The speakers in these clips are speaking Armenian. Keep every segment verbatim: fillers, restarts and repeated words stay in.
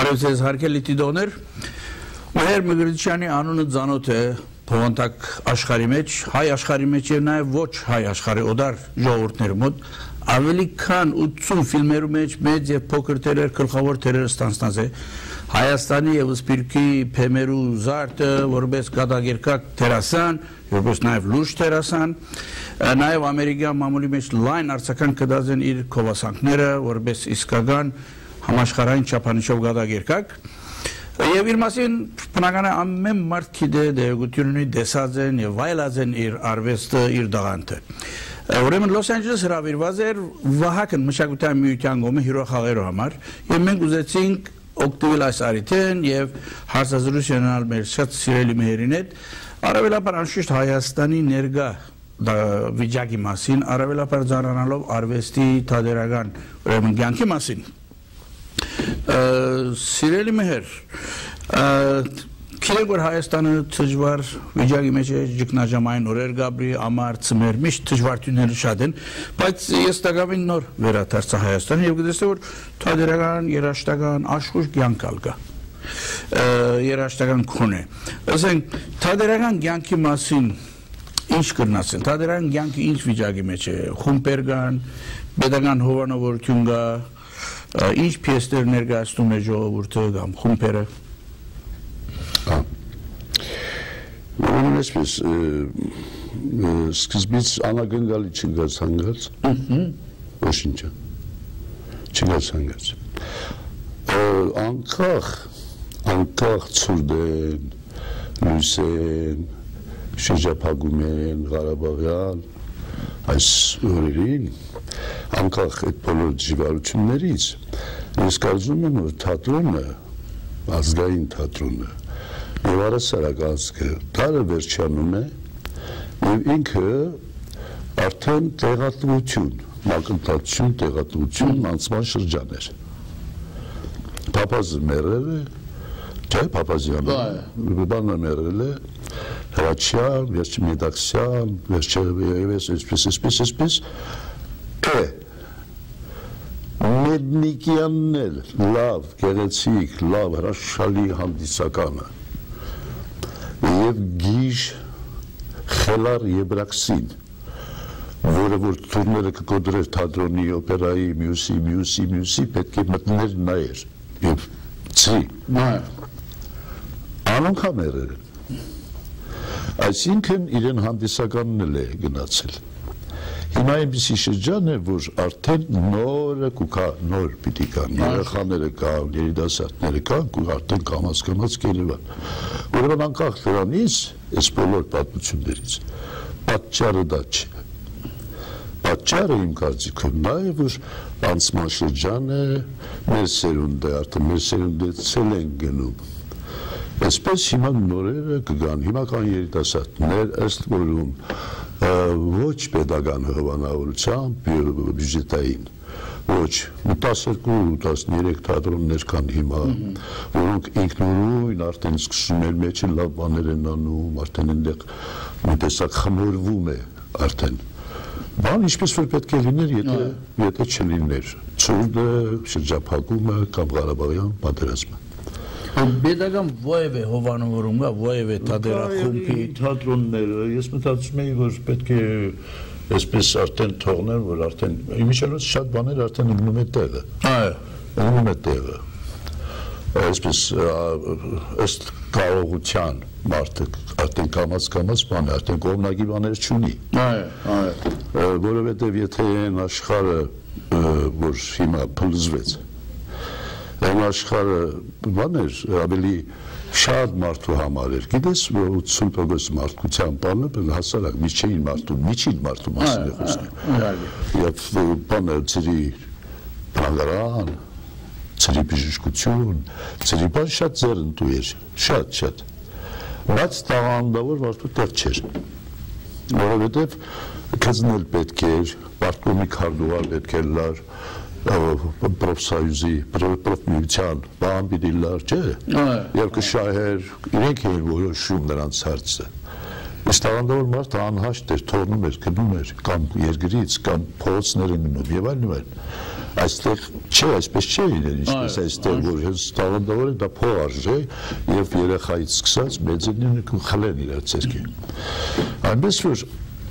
Բարոյցես հարկելի տիդոներ, մեր Մգրիչյանի անունը ծանոթ է փոխանցակ աշխարհի մեջ, հայ աշխարհի մեջ եւ նաեւ ոչ հայ աշխարհի օդար ժողովուրդների մոտ ավելի քան ութսուն ֆիլմերու մեջ մեծ եւ փոքր թերեր գլխավոր թերերը ստանցնած է Հայաստանի եւ Սպիրկի փեմերու զարտը որպես գադագերկակ թերասան, որպես նաեւ լուրջ թերասան, նաեւ ամերիկյան մամուլի մեջ լայն արցական կդած են իր կովասանքները որպես իսկական համաշխարհային չափանիշով գադագերկակ եւ իր մասին բնական է ամեն մարդ գիտե դերակցությունի դեսած են եւ վայելած են իր արվեստը իր դաղանթը ուրեմն Լոս Անջելես հրավիրված էր Վահագն մշակութային միության կողմից հյուրախաղերու համար եւ մենք ուզեցինք օգտվել այս արիթեն եւ հարցազրույցանալ մեր շատ սիրելի մեհերին հետ առավելաբար անշուշտ Հայաստանի ներկա վիճակի մասին առավելաբար ծանրանալով արվեստի թատերական ուրեմն կյանքի մասին Սիրելի մեհեր Գիտեք որ Հայաստանը դժվար վիճակի մեջ է ճգնաժամային օրեր գաբրի ամառ ծմեր միշտ դժվարությունները շատ են բայց ես տակավին նոր վերադարձա Հայաստան եւ գտեցի որ թատերական երաժշտական աշխուժ կյանք կա երաժշտական քոնե ասենք թատերական կյանքի մասին ինչ կրնասեն թատերական կյանքը ինչ վիճակի մեջ է խումբեր կան pedagogan հովանավորություն կա ինչ պիեսներ ներկայացնում է ժողովուրդը կամ խումբերը Ուրեմն այսպես սկզբից անագնգալի չգաց հանգած ոչինչը չգաց հանգած անկախ անկախ ցուրդեն լույսեն շրջափակում են Ղարաբաղյան այս օրերին անկախ այդ բոլոր դժվարություններից ես կարծում եմ որ թատրոնը ազգային թատրոնը եւ առասարակ ազգը դարը վերջանում է եւ ինքը արդեն տեղատվություն մակընթացություն տեղատվություն անցման շրջան էր Պապազը մերել է չէ Պապազյանը բանը մերել է Հրաչյան, վերջի Մեդաքսյան, վերջի այսպես, այսպես, այսպես է Մեդնիկյանն էլ լավ, գեղեցիկ, լավ, հրաշալի հանդիսականը եւ գիժ խելար Եբրաքսին որը որ տուրները կկոդրեր թատրոնի, օպերայի, մյուսի, մյուսի, մյուսի պետք է մտներ նայեր եւ ցի անոնքաներ այսինքն իրեն հանդիսականն էլ է գնացել հիմա այնպիսի շրջան է որ արդեն նորը կուքա նոր պիտի կան երեխաները կան երիտասարդները կան ու արդեն կամաց կամաց կերևան ուրեմն անկախ դրանից այս բոլոր պատմություններից պատճառը դա չէ պատճառը իմ կարծիքով նա է որ անցման շրջանը մեր սերունդը արդեն մեր սերունդը ցել են գնում այսպես հիմա նորերը կգան հիմա կան երիտասարդներ ըստ որում ոչ pedagogan հովանավորությամբ բյուջետային ոչ տասներկու տասներեք թատրոններ կան հիմա որոնք ինքնուրույն արդեն սկսում են մեջը լավ բաներ են անում արդեն այնտեղ մի տեսակ խմորվում է արդեն բան ինչպես որ պետք է լիներ եթե եթե չլիներ ցուրտը շրջափակումը կամ Ղարաբաղյան պատերազմը Pedagogan voyeve հովանավորում կա, voyeve թատերախումբի թատրոնները, ես մտածում էի, որ պետք է այսպես արդեն թողնել, որ արդեն իմիջիայլոց շատ բաներ արդեն ընկնում է տեղը։ Այո, ընկնում է տեղը։ Այսպես ըստ կարողության մարդը արդեն կամաց-կամաց բան է, արդեն կողմնակի բաներ չունի։ Այո, այո։ Որովհետև եթե այն աշխարհը, որ հիմա փլուզվեց Այն աշխարհը բան էր ավելի շատ մարդու համար էր գիտես որ ութսուն տոկոս մարդկության բանը հասարակ միջին մարդու միջին մարդու մասին է խոսքը եւ բանը ծրի բանարան ծրի բժշկություն ծրի բան շատ ձեռնտու էր շատ շատ բայց տաղանդավոր մարդու տեղ չէր որովհետեւ քզնել պետք էր պարտկոմի քարտուղար պետք էր լար պրոֆսայուզի, պրոֆմիության, բան պիտի լար, չէ, և կշահեր, իրենք էին որոշում նրանց հարցը, իսկ տաղանդավոր մարդը անհաշտ էր, թողնում էր, գնում էր, կամ երկրից, կամ փողոցներ են գնում, և այլն ու այլն, այստեղ չէ, այսպես չէ իրեն, ինչպես այստեղ որ հենց տաղանդավոր է դա փող արժե եւ երեխայից սկսած մեծերին խլեն իրար ցերկին։ Այնպես որ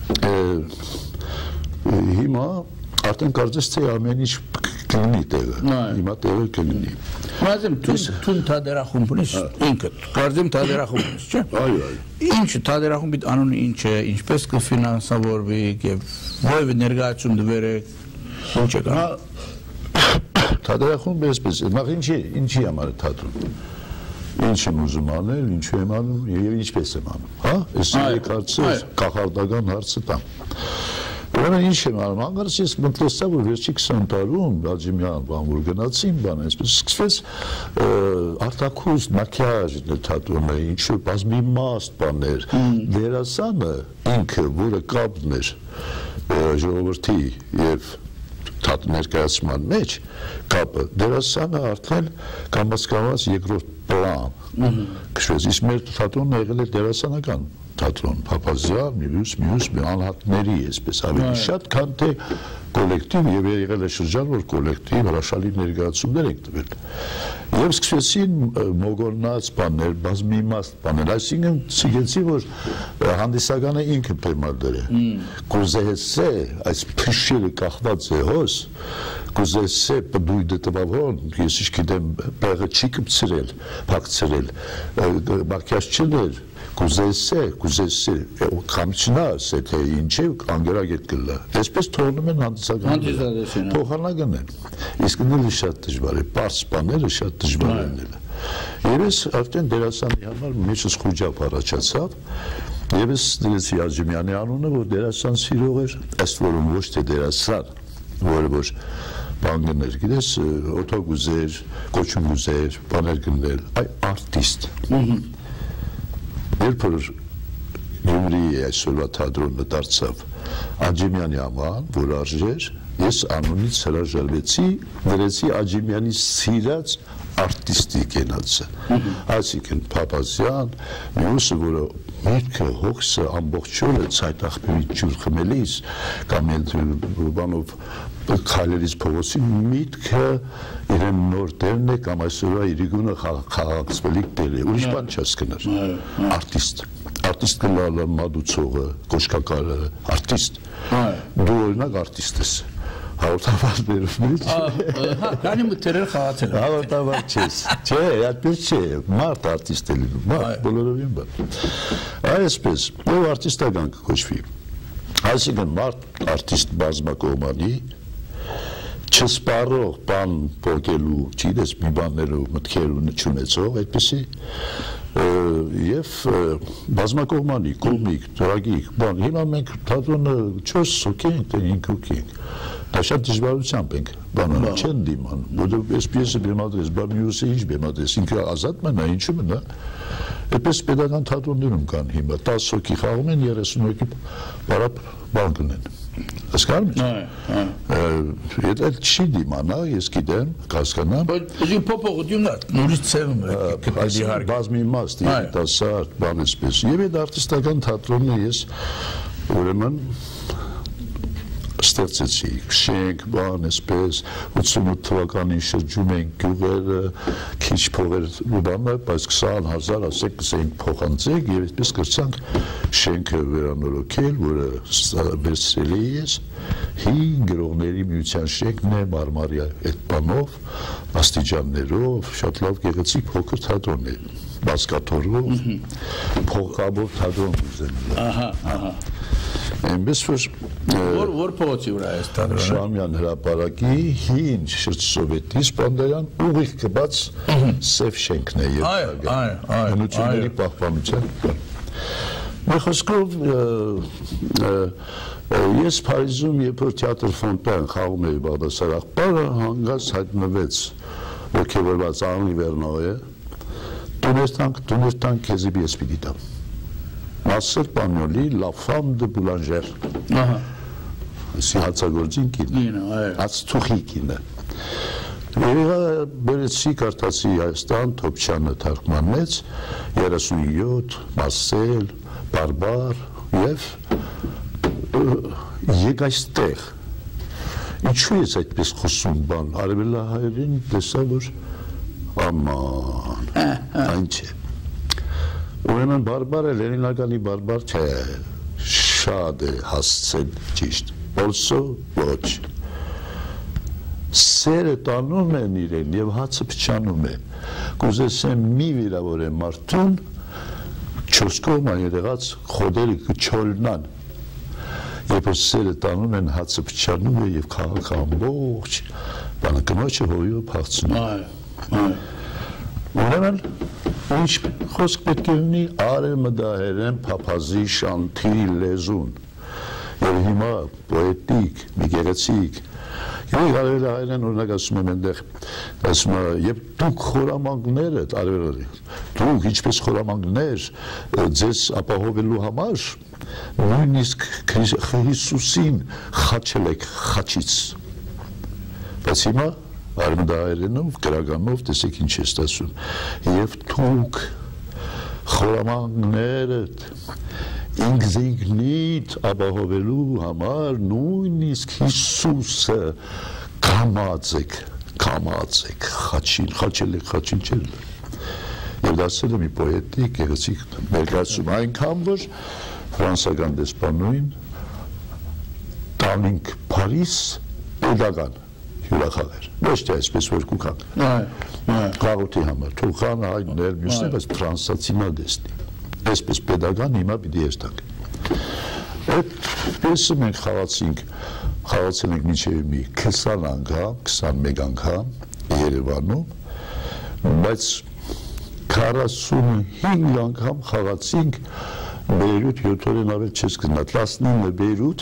հիմա արդեն կարծես թե ամեն ինչ կլինի տեղը, հիմա տեղը կլինի։ Մազեմ տուն թադերախումբ ունես ինքդ, կարծեմ թադերախումբ ունես, չէ՞։ Այո, այո։ Ինչը թադերախումբի անունը ինչ է, ինչպես կֆինանսավորվի եւ ով ներկայացում դվերեք, ինչ է կա։ Թադերախումբը այսպես է, նախ ինչի, ինչի համար է թատրոն։ Ինչ եմ ուզում անել, ինչ եմ անում եւ ինչպես եմ անում, հա։ Այս երեք հարցը կախարդական հարցը տամ։ Ուրեմն ինչ եմ անում, հանկարծ ես մտածեցի, որ վերջի քսան տարում Աջիմյան բան որ գնացին, բան այսպես սկսվեց արտաքուստ մակիաժ թատրոնը, ինչ-որ բազմիմաստ բաներ, դերասանը ինքը, որը կապն էր ժողովրդի եւ ներկայացման մեջ կապը, դերասանը արդեն կամաց-կամաց երկրորդ պլան քշվեց, իսկ մեր թատրոնը եղել է դերասանական թատրոն, Փափազյան, մյուս, մյուս անհատների այսպես ավելի շատ, քան թե կոլեկտիվ եւ եղել է շրջան, որ կոլեկտիվ հրաշալի ներկայացումներ ենք տվել։ Եվ սկսվեցին մոգոնած բաներ, բազմիմաստ բաներ, այսինքն ցույցեցի, որ հանդիսականը ինքը պայմաններ է։ Կուզեսե, այս փշիրը կախված է հոս, կուզեսե բդույդը տվավոն, ես ինչ գիտեմ, բեղը չի կպցրել, փակցրել, մակիաժ չներ, կուզեսե, կուզեսե, կամչնա, սե թե ինչ է, անգերագետ կլա։ Այսպես թողնում են հանդիսականը, փոխանակն են, իսկ նույնը շատ դժվար է, պարզ բաները շատ դժվար են ելը։ Եվ ես արդեն դերասանի համար մեջս խուջապ առաջացավ, եւ ես դրեցի Աջիմյանի անունը, որ դերասան սիրող էր, ըստ որում ոչ թե դերասան, որը որ բան գներ, գիտես, օթոկ ուզեր, կոչում ուզեր, բաներ գնել, այ արտիստ։ Երբ որ Գյումրիի այսօրվա թատրոնը դարձավ Աջիմյանի անվան, որ արժեր, ես անունից հրաժարվեցի, դրեցի Աջիմյանի սիրած արտիստի կենացը, այսինքն Փափազյան, մյուսը, որը միտքը հոգսը ամբողջ օրը ցայտախբերի ջուր խմելիս կամ բանով քայլերից փողոցի միտքը իրեն նոր դերն է կամ այսօրվա իրիկունը խաղաղացվելիք դեր է, ուրիշ բան չես կներ, արտիստ, արտիստ կլալը, մադուցողը, կոշկակարը, արտիստ, դու օրինակ արտիստ ես, հաղորդավարներով մեջ, կանի մտերեր խաղացել, հաղորդավար չես, չէ, այդպես չէ, մարդ արտիստ է լինում, մարդ, բոլորովին բան, այսպես, ով արտիստական կոչվի, այսինքն մարդ արտիստ բազմակողմանի, չսպառող բան փոխելու, չգիտես, մի բաներով մտքերով չունեցող, այդպեսի եւ բազմակողմանի, կոմիկ, տրագիկ, բան, հիմա մենք թատրոնը չորս հոգի ենք, թե հինգ հոգի ենք, դա շատ դժվարությամբ ենք, բանը չեն դիմանում, որտեղ այս պիեսը բեմադրես, բա մյուսը ինչ բեմադրես, ինքը ազատ մնա, ինչու մնա, այդպես պետական թատրոններում կան հիմա, տասը հոգի խաղում են, երեսուն հոգի բարապ բան կնեն։ Հասկանում ես։ Եթե չի դիմանա, ես գիտեմ, կհասկանամ։ Բայց փոփոխությունն է, նորից ցևում է։ Բազմիմաստ, երիտասարդ, բան էսպես։ Եվ այդ արտիստական թատրոնը ես ուրեմն ստեղծեցի, շենք, բան, այսպես, ութսունութ թվականին շրջում ենք գյուղերը, քիչ փողեր բանը, բայց քսան հազար ասեք կսենք փոխանցեք եւ այսպես կրցանք շենքը վերանորոգել, որը վերցրել էի ես, հին գրողների միության շենքն է, մարմարյա այդ բանով, աստիճաններով, շատ լավ գեղեցիկ փոքր թատրոն է, բազկաթոռով, փողկաբով թատրոն ուզեմ։ Ահա, ահա։ Այնպես որ որ փողոցի վրա է ստանալը Շամյան հրապարակի հին շրջսովետի Սպանդերյան ուղիղ կբաց սև շենքն է եւ հնությունների պահպանության մի խոսքով ես Փարիզում երբ որ թեատր Ֆոնտեն խաղում էի Բաղդասար աղբարը հանգած հայտնվեց ոգևորված Անրի Վերնոյը տուներ տանք տուներ տանք քեզի ես պիտի տամ Nasser Pagnoli, la femme de boulanger. Si հացագործին կին, հացթուխի կին է։ Երևա բերեցի կարտացի Հայաստան, Թոփչյանը թարգմանեց, երեսունյոթ, Մասել, Բարբար և եկ այստեղ։ Ինչու ես այդպես խոսում բան, արևելահայերին տեսա, որ աման, այն չէ։ Ուրեմն բարբարը Լենինականի բարբար չէ, շատ է հասցել ճիշտ, also ոչ։ Սերը տանում են իրեն և հացը փչանում է, կուզեսեմ մի վիրավորեմ մարդուն, չորս կողման եղած խոդերը կչոլնան, երբ որ սերը տանում են հացը փչանում է և քաղաքը ամբողջ, բանը կնոջը հոյով փախցնում։ Ուրեմն, ինչ խոսք պետք է ունի արևմտահայերեն փափազի շանթի լեզուն, և հիմա պոետիկ, մի գեղեցիկ, Եվ արևելահայերեն օրինակ ասում եմ այնտեղ, ասում է, և դուք խորամանկներդ, արևելահայերեն, դուք ինչպես խորամանկներ ձեզ ապահովելու համար, նույնիսկ Հիսուսին խաչել եք խաչից։ Բայց հիմա արևելահայերենով, գրականով, տեսեք ինչ ես ասում, և դուք խորամանկներդ ինքզինքնիդ ապահովելու համար նույնիսկ Հիսուսը կամած եք, կամած եք, խաչին, խաչել եք, խաչին չել։ Եվ դասել է մի պոետիկ, գեղեցիկ ներկայացում, այնքան, որ ֆրանսական դեսպանուհին տանինք Փարիզ պետական հյուրախաղեր, ոչ թե այսպես որ կուքան, գաղութի համար, թուխան հայներ մյուսներ, բայց ֆրանսացի մադեսնի։ Այսպես պետական հիմա պիտի երթանք։ Այդ պեսը մենք խաղացինք, խաղացել ենք մինչև մի քսան անգամ, քսանմեկ անգամ Երևանում, բայց քառասունհինգ անգամ խաղացինք Բեյրութ, յոթ օրեն ավել չես գնա, տասնինը Բեյրութ,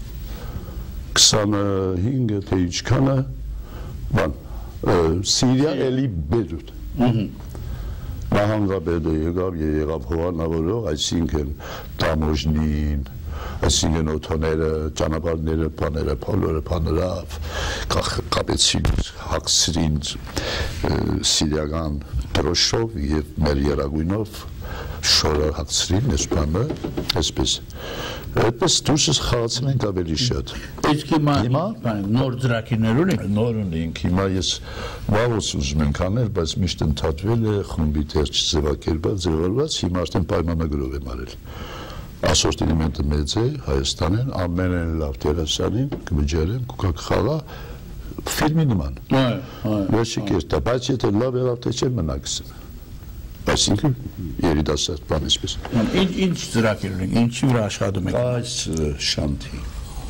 քսանհինգը թե ինչքանը, բան, Սիրիա էլի Բեյրութ։ Նահանգապետը եկավ և եղավ հովանավորող, այսինքն տամոժնին, այսինքն օթոները, ճանապարհները, բաները, փոլորը, բաներով, կապեցին, հագցրին սիրիական դրոշով և մեր երագույնով շորը հագցրին, այս բանը, այսպես։ Այդպես դուրսս խաղացել ենք ավելի շատ։ Իսկ հիմա նոր ծրագիրներ ունենք։ Նոր ունենք, հիմա ես վաղուց ուզում ենք անել, բայց միշտ ընդհատվել է խմբի թերջ ձևակերպած, ձևավորված, հիմա արդեն պայմանագրով եմ արել։ Ասորտ էլեմենտը մեծ է, Հայաստանեն, ամենեն լավ դերասանին, կվճարեմ, կուքակ խաղա, ֆիլմի նման։ Ոչ չկերտա, բայց եթե լավ եղավ, թե չէ մնակսն։ Այսինքն երիտասարդ բան այսպես։ Ինչ ծրագիր ունենք, ինչի վրա աշխատում եք։ Այս շանթի։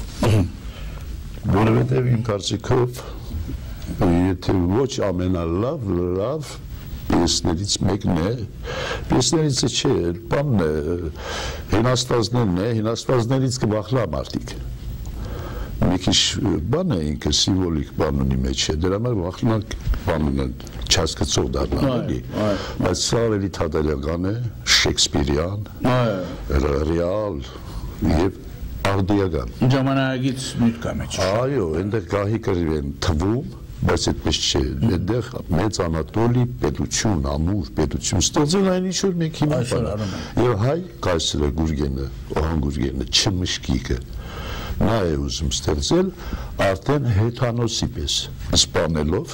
Որովհետև իմ կարծիքով, եթե ոչ ամենալավ, լավ պիեսներից մեկն է, պիեսներից չէ, բանն է, հինաստվածներն է, հինաստվածներից կվախլա մարդիկ։ Մի քիչ բան է ինքը սիմվոլիկ բան ունի մեջ է, դրա համար վախնակ բանն է չհասկացող դառնալ, էլի, բայց սա ավելի թատերական է, շեքսպիրյան, ռեալ և արդիական։ Ժամանակից միտք է մեջ։ Այո, այնտեղ գահի կռիվ են թվում, բայց այդպես չէ, այնտեղ մեծ Անատոլի պետություն, ամուր պետություն ստեղծել այն ինչ-որ մենք հիմա բան։ Եվ հայ կայսրը Գուրգենը, Օհան Գուրգենը, Չմշկիկը նա է ուզում ստեղծել արդեն հեթանոսի պես սպանելով,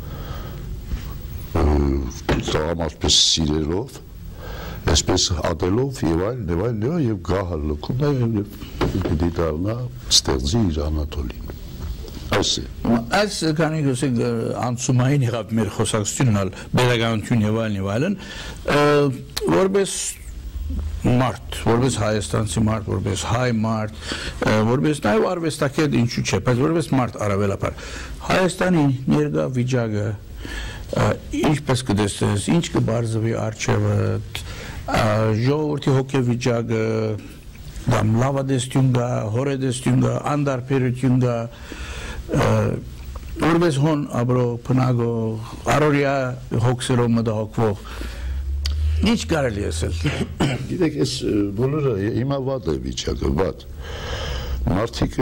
տղամարդպես սիրելով, այսպես ատելով և այլ, և այլ, և գահը լքում է և պիտի դառնա ստեղծի իր Անատոլին։ Այս է։ Այս քանի գոսենք անցումային եղավ մեր խոսակցությունն, բերականություն և այլն և այլն, որպես մարդ, որպես հայաստանցի մարդ, որպես հայ մարդ, որպես նաև արվեստագետ ինչու չէ, բայց որպես մարդ առավելաբար Հայաստանի ներկա վիճակը ինչպես կտեսնես, ինչ կբարձվի առջևդ, ժողովրդի հոգեվիճակը, լավադեստյուն կա, հորեդեստյուն կա, անդարբերություն կա, որպես հոն ապրող, բնակող, առօրյա հոգսերով մտահոգվող ինչ կարելի ասել։ Գիտեք, այս բոլորը հիմա վատ է վիճակը, վատ։ Մարդիկ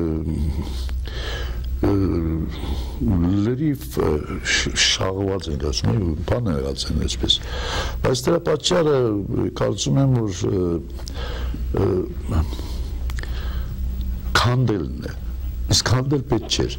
լրիվ շաղված են, ասում են, բան եղած են այսպես։ Բայց դրա պատճառը կարծում եմ, որ քանդելն է։ Իսկ հանդել պետք չէր։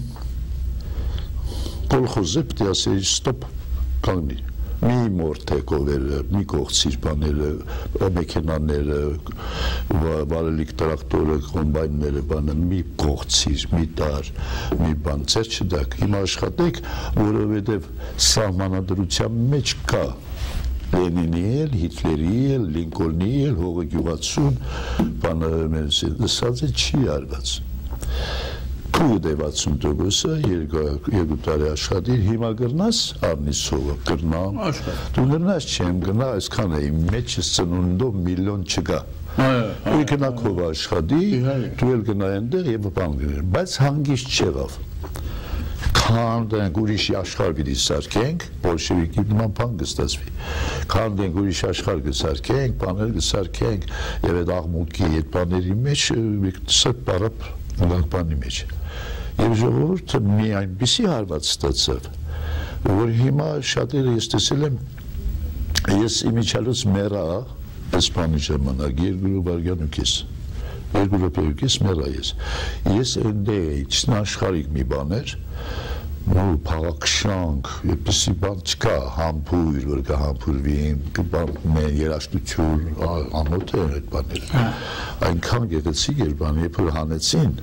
Կոլխոզը պետք է ասեի ստոպ կանգնի։ Մի մորթեկովերը, մի կողցիր բաները, մեքենաները, վարելիք տրակտորը, կոմբայնները, բանը, մի կողցիր, մի տար, մի բան, ծեր չդակ, հիմա աշխատեք, որովհետև սահմանադրության մեջ կա Լենինի էլ, Հիտլերի էլ, Լինկոլնի էլ, հողը գյուղացուն, բանը մենս էլ, դսած է չի արված։ Քույը դեվացուն տոգոսը, երկու տարի աշխատիր, հիմա գրնաս արնիս հողը, գրնամ, դու գրնաս չեմ գրնա, այսքան է, իմ մեջս ծնունդով միլիոն չգա, ու գնակով աշխատի, դու էլ գնա ենդեղ և բան գրներ, բայց հանգիստ չեղավ, քանդենք ուրիշի աշխար պիտի սարքենք, բոլշևիկի նման բան կստացվի, քանդենք ուրիշ աշխար կսարքենք, բաներ կսարքենք, և այդ աղմուկի այդ բաների մեջ, սրտ պարապ բանի մեջ և ժողովուրդը մի այնպիսի հարված ստացավ, որ հիմա շատերը ես տեսել եմ, ես իմիջալուց մերա, այս բանի ժամանակ, երկու վարգյան ու կես, երկու ռոպե ու կես մերա ես, ես ընդեղ էի, չնաշխարիկ մի բան էր, ու փաղաքշանք, եպիսի բան չկա, համբույր, որ կա համբույրվին, մեն երաշտություն, անոտ է այդ բաները, այնքան գեղեցիկ էր բան, երբ որ հանեցին,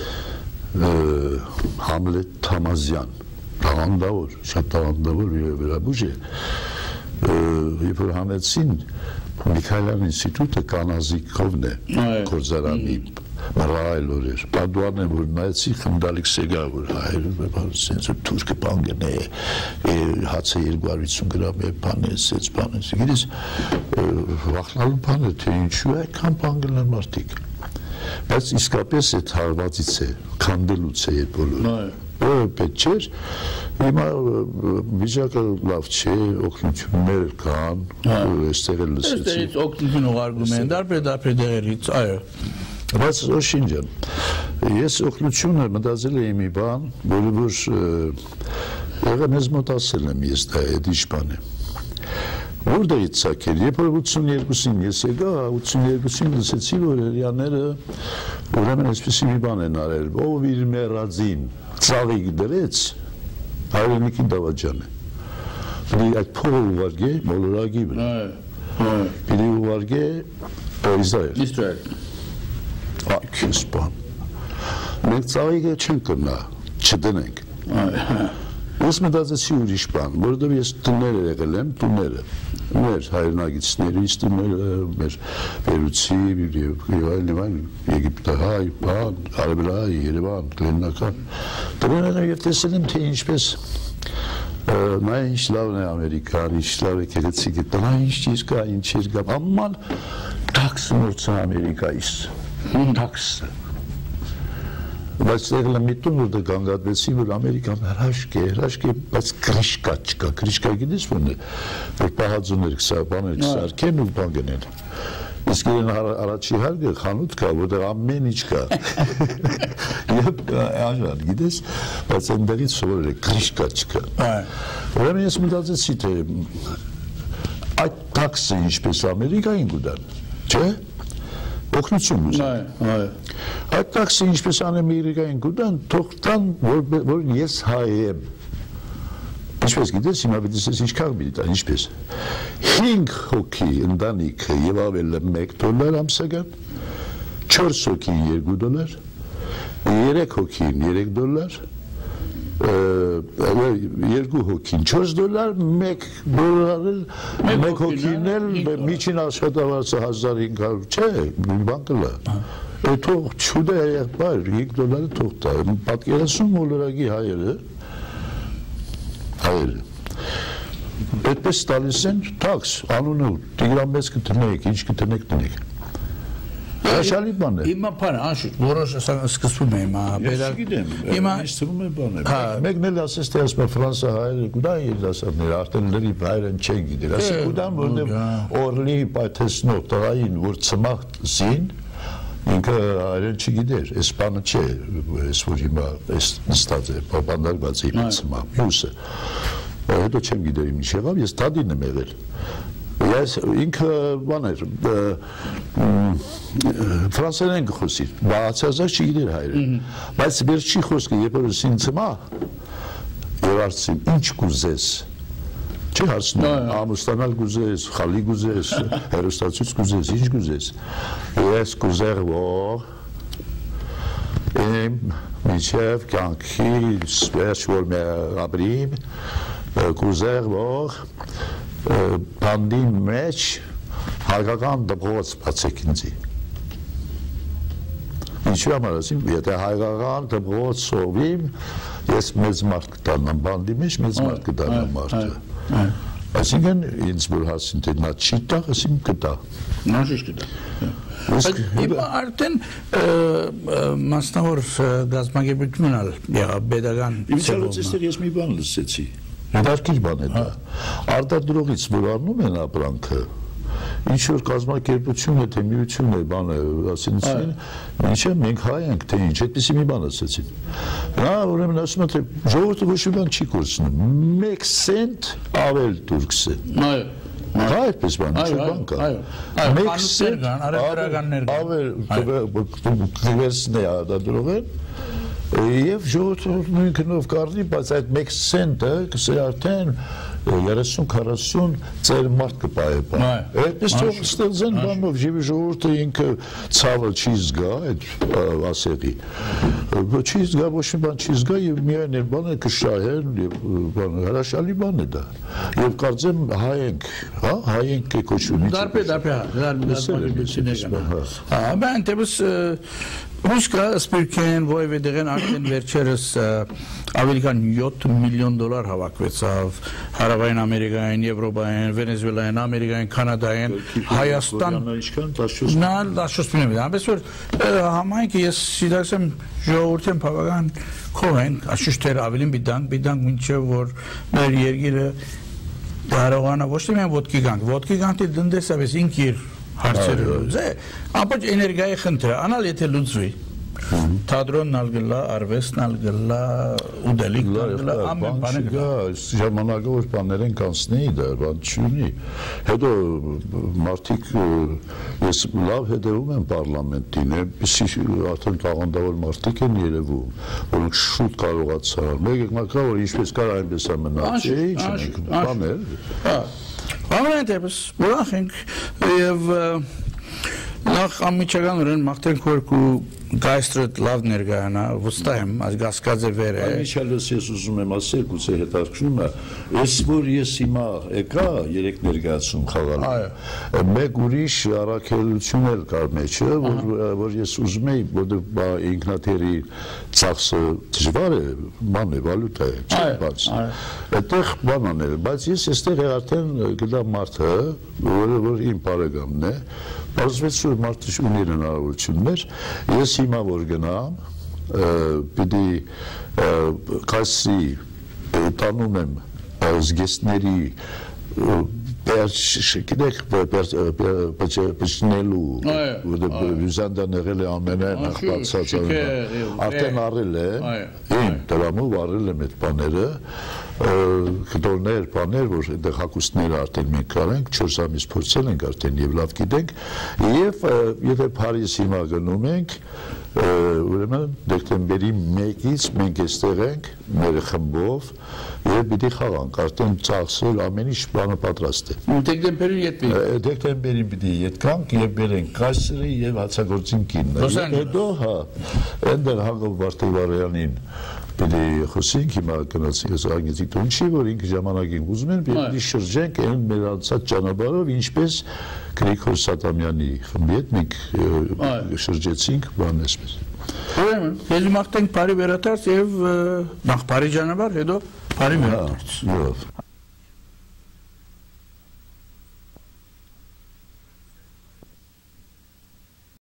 Համլետ Թամազյան, տաղանդավոր, շատ տաղանդավոր վերաբուժ է, երբ որ հանեցին, Միքայելյան ինստիտուտը կանազիկովն է, կորզարանի, մռայլ որ էր, պադուարն եմ, որ նայեցի խնդալիք սեգա, որ հայր, սենց որ թուրկը պանգն է, հացը երկու հարյուր վաթսուն գրամ է, բան է, սենց բան է, գիրես, վախնալու բան է, թե ինչու է, կան պանգն են մարդիկ, բայց իսկապես այդ հարվածից է, քանդելուց է այդ բոլորը, որը պետք չէր, հիմա վիճակը լավ չէ, օգնություններ կան, այստեղ էլ լսեցի։ Այստեղից օգնություն ուղարկում են, դարբեր-դարբեր դեղերից, այո։ Բայց Օշին ջան, ես օգնությունը մտածել էի մի բան, որը որ եղա մեզ մոտ ասել եմ ես դա այդ ինչ բան է։ Որտեղից ցակել, երբ որ ութսունյերկուսին ես եկա, ութսունյերկուսին լսեցի, որ հրյաները ուրեմն այսպիսի մի բան են արել, ով իր մեռածին ծաղիկ դրեց, հայրենիքի դավաճան է։ Պիտի այդ փողը ուղարկե մոլորակի վրա։ Պիտի ուղարկե Իսրայել։ Իսրայել։ Այքես բան։ Մենք ծաղիկը չենք կրնա, չդնենք։ Ես մտածեցի ուրիշ բան, որովհետև ես տներ եղել եմ, տուները, մեր հայրենագիցներից տուները, մեր Պերուցի, և այլ և այլ, Եգիպտահայ, բան, Արևելահայ, Երևան, Լեննական, տները և տեսել եմ, թե ինչպես նա ինչ լավն է Ամերիկան, ինչ լավ է գեղեցիկ է, նա ինչ ճիշտ կա, ինչ էր կա, աման տաքսը մորցա Ամերիկայից, տաքսը։ Բայց եղել եմ մի տուն, որ դա գանգատվեցի, որ Ամերիկան հրաշք է, հրաշք է, բայց գրիշկա չկա, գրիշկա գիտես ոնն է, որ պահածուներ բաներ կսարքեն ու բան գնեն։ Իսկ իրեն առաջի հարգը խանութ կա, որտեղ ամեն ինչ կա։ Եվ աժան, գիտես, բայց այնտեղից սովորել է, գրիշկա չկա։ Ուրեմն ես մտածեցի, թե այդ տաքսը ինչպես Ամերիկային կուտան, չէ՞։ Օգնություն ուզում։ Այդ տաքսը ինչպես Ամերիկային կուտան, թող տան, որ ես հայ եմ։ Ինչպես գիտես, հիմա պետք է ինչքան պիտի տան, ինչպես։ Հինգ հոգի ընտանիքը եւ ավելը մեկ դոլար ամսական, չորս հոգին երկու դոլար, երեք հոգին երեք դոլար, երկու հոգին չորս դոլար, մեկ դոլար էլ, մեկ հոգին էլ միջին աշխատավարձը հազար հինգ հարյուր, չէ, բան կլա։ Թող չուդե եղբայր, հինգ դոլարը թող տա, պատկերացնում մոլորակի հայերը, հայերը, այդպես տալիս են տաքս, անունը, Տիգրան մեծ կտնեք, ինչ կտնեք տնեք։ Հաշալի բան է։ Հիմա բան, անշուտ, որոշ սկսվում է հիմա։ Ես գիտեմ, ինչ թվում է բան է։ Մեկն էլ ասես թե ասում է Ֆրանսա հայերը կուտան երիտասարդները, արդեն լրիվ հայերեն չեն գիտեր։ Ասի կուտան, որտեղ Օրլի պայթեցնող տղային, որ ծմախ զին, ինքը հայերեն չգիտեր, այս բանը չէ, այս որ հիմա նստած է, բանդարգված է հիմա ծմախ, մյուսը։ Հետո չեմ գիտեր ինչ եղավ, ես տադին եմ եղել։ Ես ինքը բան էր ֆրանսերեն գխոսիր, բացարձակ չգիտեր հայերեն, բայց վերջի խոսքը երբ որ ինձ հիմա եւ արցին ինչ կուզես, չի հարցնում, ամուսնանալ կուզես, խալի կուզես, հերոստացույց կուզես, ինչ կուզես, ես կուզեր որ իմ միջև կյանքի վերջ որ մի ապրիմ, կուզեր որ բանդի մեջ հայկական դպրոց բացեք ինձի։ Ինչու համար ասիմ, եթե հայկական դպրոց սովիմ, ես մեծ մարդ կտանամ բանդի մեջ, մեծ մարդ կտանամ մարդը։ Այսինքն ինձ որ հասին թե նա չի տա, ասիմ կտա։ Նա շիշտ կտա։ Հիմա արդեն մասնավոր գազམ་ագերբությունն ալ եղավ pedagogan Իմիջիայլոցից ես մի բան լսեցի։ Հետարքիր բան է դա։ Արտադրողից որ առնում են ապրանքը, ինչ որ կազմակերպություն է, թե միություն է, բան է, ասեցին, ինչը մենք հայ ենք, թե ինչ, այդպեսի մի բան ասեցին։ Նա ուրեմն ասում է, թե ժողովուրդը ոչ մի բան չի կորցնում, մեկ սենտ ավել դուրքս է։ Այո։ Դա այդպես բան, ինչ բան կա։ Մեկ սենտ ավել դուրքսն է արտադրողեն, եւ ժողովուրդը նույն քնով կառնի, բայց այդ մեկ սենտը կսե արդեն երեսուն քառասուն ծեր մարդ կպահե։ Այդպես թող ստեղծեն բանով, ժիվի ժողովուրդը ինքը ցավը չի զգա այդ ասերի։ Չի զգա, ոչ մի բան չի զգա եւ միայն այդ բանը կշահեն եւ բան հրաշալի բան է դա։ Եվ կարծեմ հայ ենք, հա, հայ ենք կոչվում։ Դարբե, դարբե, դարբե։ Հա, բան դեպս Ռուսկա սպիրկեն ոյվեդեղեն արդեն վերջերս ավելի քան յոթ միլիոն դոլար հավաքվեցավ Հարավային Ամերիկային, Եվրոպային, Վենեսուելային, Ամերիկային, Կանադային, Հայաստան նա դաշոց միլիոն։ Այնպես որ համայնքը ես սիրասեմ ժողովրդին բավական քող են, աշուշտեր ավելին բիդանք, բիդանք մինչև որ մեր երկիրը կարողանա ոչ թե միայն ոտքի գանք, ոտքի գանք դնդեսավես ինքիր հարցերը զե ապոջ էներգիայի խնդիրը անալ եթե լուծվի թատրոնն ալ գլա արվեստն ալ գլա ուդելիքն ալ գլա ամեն բանը գլա ժամանակը որ բաներ են կանցնի դա բան չունի հետո մարդիկ ես լավ հետևում եմ պարլամենտին այսի արդեն տաղանդավոր մարդիկ են երևում որոնք շուտ կարողացան մեկ մակա որ ինչպես կար այնպես է մնաց ինչ բաներ Ամենատեպս ուրախ ենք եւ նախ ամիջականորեն մաղթենք որ կու գայստրդ լավ ներգայանա վստահ եմ ազգասկաձե վեր է Անիշալս ես ուզում եմ ասել գուցե հետաքրքրում է ես որ ես հիմա եկա երեք ներգացում խաղալ մեկ ուրիշ առաքելություն էլ կար մեջը որ ես ուզում եի որ ինքնաթիռի ծախսը դժվար է բան է վալյուտա է չէ բաց այդտեղ բան անել բայց ես այստեղ արդեն գտա մարդը որը որ իմ բարեկամն է Պարզվեց որ մարդը ունի հնարավորություններ ես հիմա որ գնամ պիտի կասի տանում եմ զգեստների Գիտեք, պճնելու, Վյուզանդան եղել է ամենայն աղբացած, արդեն առել է, իմ դրամով առել եմ այդ բաները, կտորներ, բաներ, որ այդեղ հակուստները արդեն մենք կարենք, չորս ամիս փորձել ենք արդեն և լավ գիտենք, և եթե Փարիզ հիմա գնում ենք, ուրեմն դեկտեմբերի մեկից մենք այստեղ ենք մեր խմբով եւ պիտի խաղանք արդեն ծախսել ամեն ինչ բանը պատրաստ է դեկտեմբերին յետվի դեկտեմբերին պիտի յետկանք եւ բերենք կասրի եւ հացագործին կինը հետո հա այնտեղ Հակոբ Վարդեվարյանին պիտի խոսենք հիմա գնացինք ագնեցի տունչի որ ինքը ժամանակին ուզում են պիտի շրջենք այն մեր անցած ճանապարհով ինչպես Գրիգոր Սատամյանի խմբի հետ մենք շրջեցինք բան էսպես Ուրեմն ելի մաղթենք բարի վերադարձ եւ նախ բարի ճանապարհ հետո բարի վերադարձ